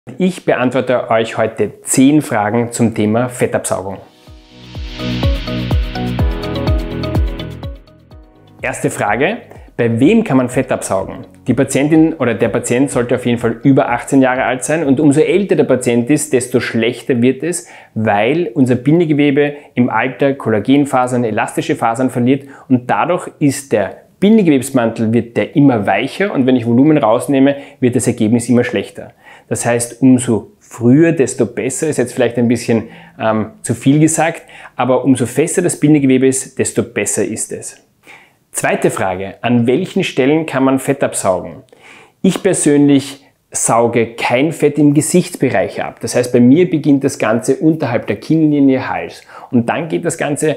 Ich beantworte euch heute 10 Fragen zum Thema Fettabsaugung. Erste Frage: Bei wem kann man Fett absaugen? Die Patientin oder der Patient sollte auf jeden Fall über 18 Jahre alt sein und umso älter der Patient ist, desto schlechter wird es, weil unser Bindegewebe im Alter Kollagenfasern, elastische Fasern verliert und dadurch ist der Bindegewebsmantel immer weicher und wenn ich Volumen rausnehme, wird das Ergebnis immer schlechter. Das heißt, umso früher, desto besser, ist jetzt vielleicht ein bisschen zu viel gesagt, aber umso fester das Bindegewebe ist, desto besser ist es. Zweite Frage: An welchen Stellen kann man Fett absaugen? Ich persönlich sauge kein Fett im Gesichtsbereich ab. Das heißt, bei mir beginnt das Ganze unterhalb der Kinnlinie, Hals. Und dann geht das Ganze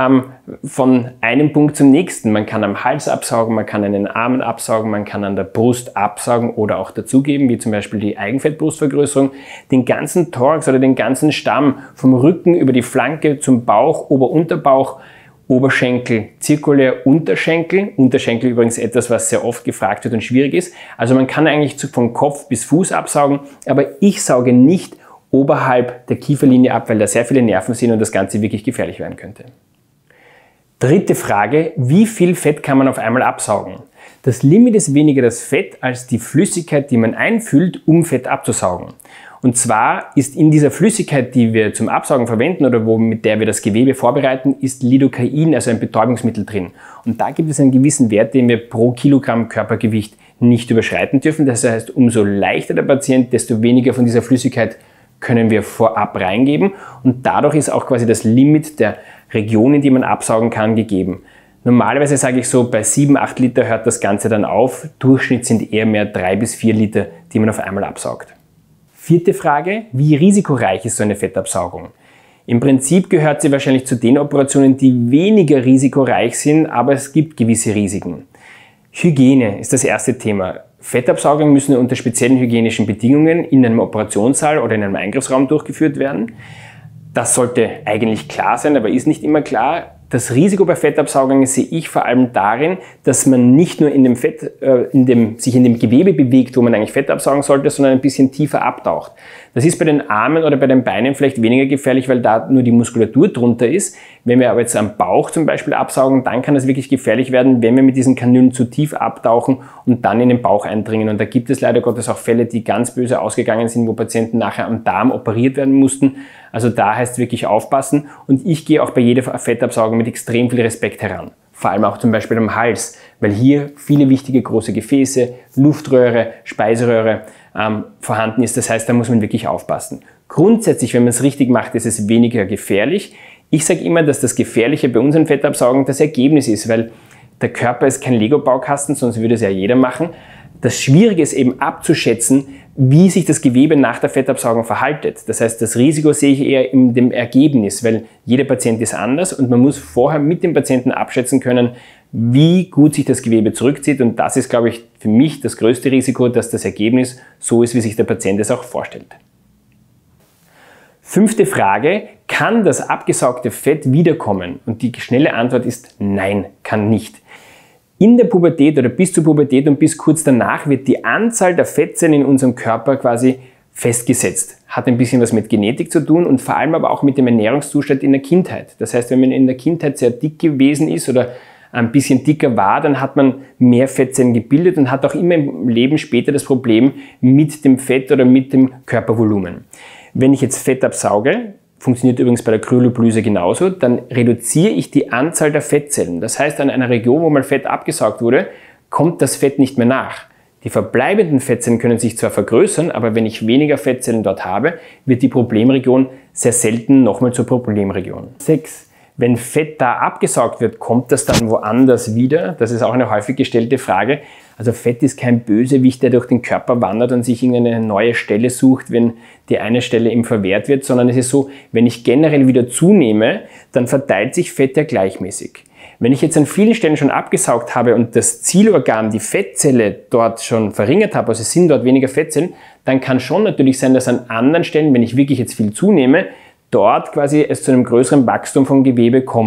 von einem Punkt zum nächsten. Man kann am Hals absaugen, man kann an den Armen absaugen, man kann an der Brust absaugen oder auch dazugeben, wie zum Beispiel die Eigenfettbrustvergrößerung. Den ganzen Thorax oder den ganzen Stamm vom Rücken über die Flanke zum Bauch, Ober-Unterbauch, Oberschenkel, zirkulär Unterschenkel. Unterschenkel übrigens etwas, was sehr oft gefragt wird und schwierig ist. Also man kann eigentlich von Kopf bis Fuß absaugen, aber ich sauge nicht oberhalb der Kieferlinie ab, weil da sehr viele Nerven sind und das Ganze wirklich gefährlich werden könnte. Dritte Frage: Wie viel Fett kann man auf einmal absaugen? Das Limit ist weniger das Fett als die Flüssigkeit, die man einfüllt, um Fett abzusaugen. Und zwar ist in dieser Flüssigkeit, die wir zum Absaugen verwenden oder mit der wir das Gewebe vorbereiten, ist Lidocain, also ein Betäubungsmittel drin. Und da gibt es einen gewissen Wert, den wir pro Kilogramm Körpergewicht nicht überschreiten dürfen. Das heißt, umso leichter der Patient, desto weniger von dieser Flüssigkeit können wir vorab reingeben. Und dadurch ist auch quasi das Limit der Regionen, die man absaugen kann, gegeben. Normalerweise sage ich so, bei 7-8 Liter hört das Ganze dann auf. Durchschnitt sind eher mehr 3 bis 4 Liter, die man auf einmal absaugt. Vierte Frage: Wie risikoreich ist so eine Fettabsaugung? Im Prinzip gehört sie wahrscheinlich zu den Operationen, die weniger risikoreich sind, aber es gibt gewisse Risiken. Hygiene ist das erste Thema. Fettabsaugungen müssen unter speziellen hygienischen Bedingungen in einem Operationssaal oder in einem Eingriffsraum durchgeführt werden. Das sollte eigentlich klar sein, aber ist nicht immer klar. Das Risiko bei Fettabsaugungen sehe ich vor allem darin, dass man nicht nur sich in dem Gewebe bewegt, wo man eigentlich Fett absaugen sollte, sondern ein bisschen tiefer abtaucht. Das ist bei den Armen oder bei den Beinen vielleicht weniger gefährlich, weil da nur die Muskulatur drunter ist. Wenn wir aber jetzt am Bauch zum Beispiel absaugen, dann kann das wirklich gefährlich werden, wenn wir mit diesen Kanülen zu tief abtauchen und dann in den Bauch eindringen. Und da gibt es leider Gottes auch Fälle, die ganz böse ausgegangen sind, wo Patienten nachher am Darm operiert werden mussten. Also da heißt es wirklich aufpassen. Und ich gehe auch bei jeder Fettabsaugung mit extrem viel Respekt heran. Vor allem auch zum Beispiel am Hals, weil hier viele wichtige große Gefäße, Luftröhre, Speiseröhre vorhanden ist. Das heißt, da muss man wirklich aufpassen. Grundsätzlich, wenn man es richtig macht, ist es weniger gefährlich. Ich sage immer, dass das Gefährliche bei unseren Fettabsaugungen das Ergebnis ist, weil der Körper ist kein Lego-Baukasten, sonst würde es ja jeder machen. Das Schwierige ist eben abzuschätzen, wie sich das Gewebe nach der Fettabsaugung verhaltet. Das heißt, das Risiko sehe ich eher in dem Ergebnis, weil jeder Patient ist anders und man muss vorher mit dem Patienten abschätzen können, wie gut sich das Gewebe zurückzieht. Und das ist, glaube ich, für mich das größte Risiko, dass das Ergebnis so ist, wie sich der Patient es auch vorstellt. Fünfte Frage: Kann das abgesaugte Fett wiederkommen? Und die schnelle Antwort ist nein, kann nicht. In der Pubertät oder bis zur Pubertät und bis kurz danach wird die Anzahl der Fettzellen in unserem Körper quasi festgesetzt. Hat ein bisschen was mit Genetik zu tun und vor allem aber auch mit dem Ernährungszustand in der Kindheit. Das heißt, wenn man in der Kindheit sehr dick gewesen ist oder ein bisschen dicker war, dann hat man mehr Fettzellen gebildet und hat auch immer im Leben später das Problem mit dem Fett oder mit dem Körpervolumen. Wenn ich jetzt Fett absauge, funktioniert übrigens bei der Kryoliplyse genauso, dann reduziere ich die Anzahl der Fettzellen. Das heißt, an einer Region, wo mal Fett abgesaugt wurde, kommt das Fett nicht mehr nach. Die verbleibenden Fettzellen können sich zwar vergrößern, aber wenn ich weniger Fettzellen dort habe, wird die Problemregion sehr selten nochmal zur Problemregion. 6. Wenn Fett da abgesaugt wird, kommt das dann woanders wieder? Das ist auch eine häufig gestellte Frage. Also Fett ist kein Bösewicht, der durch den Körper wandert und sich irgendeine neue Stelle sucht, wenn die eine Stelle ihm verwehrt wird, sondern es ist so, wenn ich generell wieder zunehme, dann verteilt sich Fett ja gleichmäßig. Wenn ich jetzt an vielen Stellen schon abgesaugt habe und das Zielorgan, die Fettzelle, dort schon verringert habe, also es sind dort weniger Fettzellen, dann kann schon natürlich sein, dass an anderen Stellen, wenn ich wirklich jetzt viel zunehme, dort quasi es zu einem größeren Wachstum vom Gewebe kommt.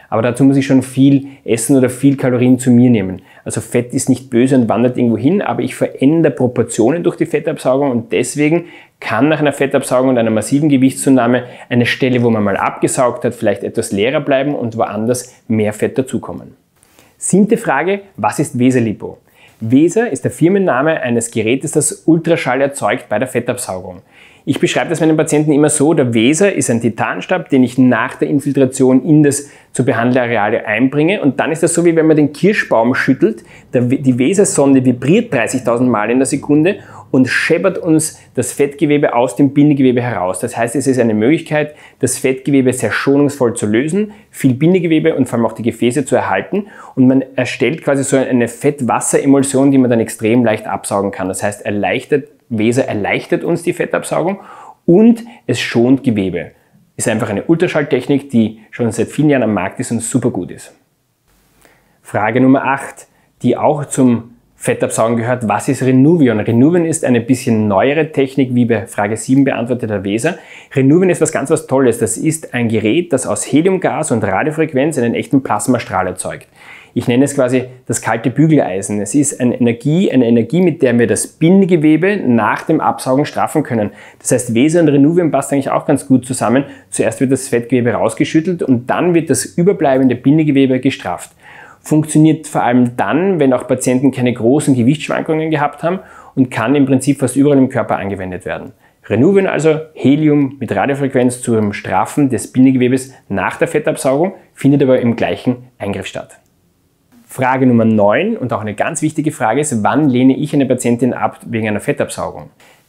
Aber dazu muss ich schon viel essen oder viel Kalorien zu mir nehmen. Also Fett ist nicht böse und wandert irgendwo hin, aber ich verändere Proportionen durch die Fettabsaugung und deswegen kann nach einer Fettabsaugung und einer massiven Gewichtszunahme eine Stelle, wo man mal abgesaugt hat, vielleicht etwas leerer bleiben und woanders mehr Fett dazukommen. 7. Frage, was ist Weser-Lipo? Weser ist der Firmenname eines Gerätes, das Ultraschall erzeugt bei der Fettabsaugung. Ich beschreibe das meinen Patienten immer so, der Weser ist ein Titanstab, den ich nach der Infiltration in das zu behandelnde Areal einbringe und dann ist das so, wie wenn man den Kirschbaum schüttelt. Die Weser-Sonde vibriert 30.000 Mal in der Sekunde und scheppert uns das Fettgewebe aus dem Bindegewebe heraus. Das heißt, es ist eine Möglichkeit, das Fettgewebe sehr schonungsvoll zu lösen, viel Bindegewebe und vor allem auch die Gefäße zu erhalten und man erstellt quasi so eine Fett-Wasser-Emulsion, die man dann extrem leicht absaugen kann. Das heißt, Weser erleichtert uns die Fettabsaugung und es schont Gewebe. Ist einfach eine Ultraschalltechnik, die schon seit vielen Jahren am Markt ist und super gut ist. Frage Nummer 8, die auch zum Fettabsaugen gehört. Was ist Renuvion? Renuvion ist eine bisschen neuere Technik, wie bei Frage 7 beantwortet der Weser. Renuvion ist was Tolles. Das ist ein Gerät, das aus Heliumgas und Radiofrequenz einen echten Plasmastrahl erzeugt. Ich nenne es quasi das kalte Bügeleisen. Es ist eine Energie, mit der wir das Bindegewebe nach dem Absaugen straffen können. Das heißt, Weser und Renuvion passt eigentlich auch ganz gut zusammen. Zuerst wird das Fettgewebe rausgeschüttelt und dann wird das überbleibende Bindegewebe gestrafft. Funktioniert vor allem dann, wenn auch Patienten keine großen Gewichtsschwankungen gehabt haben und kann im Prinzip fast überall im Körper angewendet werden. Renuvion also, Helium mit Radiofrequenz zum Straffen des Bindegewebes nach der Fettabsaugung, findet aber im gleichen Eingriff statt. Frage Nummer 9 und auch eine ganz wichtige Frage ist, wann lehne ich eine Patientin ab wegen einer Fettabsaugung?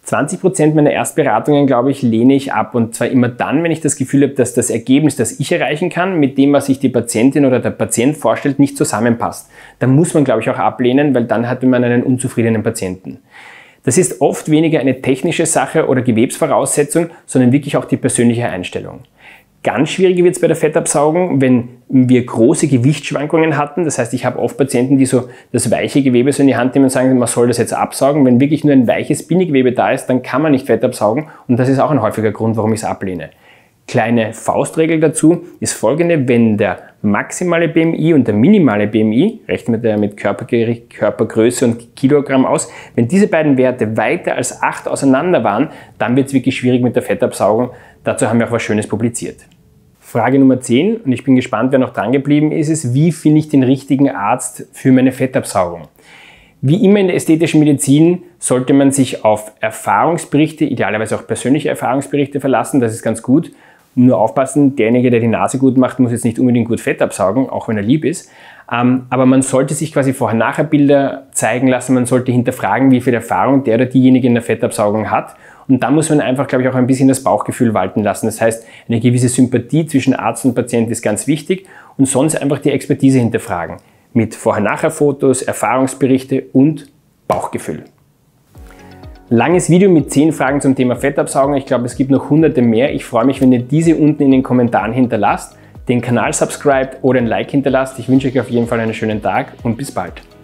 20% meiner Erstberatungen, glaube ich, lehne ich ab und zwar immer dann, wenn ich das Gefühl habe, dass das Ergebnis, das ich erreichen kann, mit dem, was sich die Patientin oder der Patient vorstellt, nicht zusammenpasst. Dann muss man, glaube ich, auch ablehnen, weil dann hat man einen unzufriedenen Patienten. Das ist oft weniger eine technische Sache oder Gewebsvoraussetzung, sondern wirklich auch die persönliche Einstellung. Ganz schwieriger wird es bei der Fettabsaugung, wenn wir große Gewichtsschwankungen hatten. Das heißt, ich habe oft Patienten, die so das weiche Gewebe so in die Hand nehmen und sagen, man soll das jetzt absaugen. Wenn wirklich nur ein weiches Bindegewebe da ist, dann kann man nicht Fettabsaugen und das ist auch ein häufiger Grund, warum ich es ablehne. Kleine Faustregel dazu ist folgende, wenn der maximale BMI und der minimale BMI, rechnen wir mit Körpergewicht, Körpergröße und Kilogramm aus, wenn diese beiden Werte weiter als 8 auseinander waren, dann wird es wirklich schwierig mit der Fettabsaugung. Dazu haben wir auch was Schönes publiziert. Frage Nummer 10, und ich bin gespannt, wer noch dran geblieben ist, wie finde ich den richtigen Arzt für meine Fettabsaugung? Wie immer in der ästhetischen Medizin sollte man sich auf Erfahrungsberichte, idealerweise auch persönliche Erfahrungsberichte verlassen, das ist ganz gut. Nur aufpassen, derjenige, der die Nase gut macht, muss jetzt nicht unbedingt gut Fett absaugen, auch wenn er lieb ist. Aber man sollte sich quasi Vorher-Nachher-Bilder zeigen lassen, man sollte hinterfragen, wie viel Erfahrung der oder diejenige in der Fettabsaugung hat. Und da muss man einfach, glaube ich, auch ein bisschen das Bauchgefühl walten lassen. Das heißt, eine gewisse Sympathie zwischen Arzt und Patient ist ganz wichtig und sonst einfach die Expertise hinterfragen. Mit Vorher-Nachher-Fotos, Erfahrungsberichte und Bauchgefühl. Langes Video mit 10 Fragen zum Thema Fettabsaugen. Ich glaube, es gibt noch hunderte mehr. Ich freue mich, wenn ihr diese unten in den Kommentaren hinterlasst, den Kanal subscribt oder ein Like hinterlasst. Ich wünsche euch auf jeden Fall einen schönen Tag und bis bald.